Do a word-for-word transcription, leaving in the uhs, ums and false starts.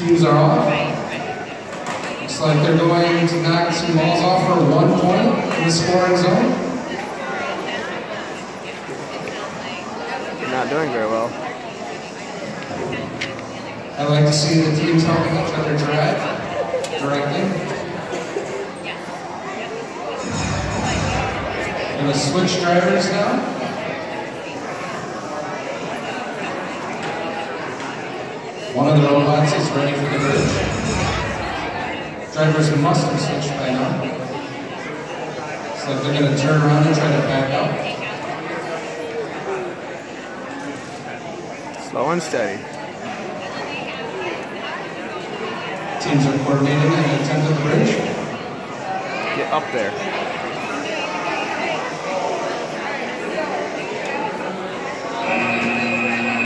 Teams are off. Looks like they're going to knock some balls off for one point in the scoring zone. They're not doing very well. I like to see the teams helping each other drive directly. We're going to switch drivers now. One of the robots is ready for the bridge. Drivers must have switched by now. Looks like they're going to turn around and try to back up. Slow and steady. Teams are coordinating and attempt at the bridge. Get up there.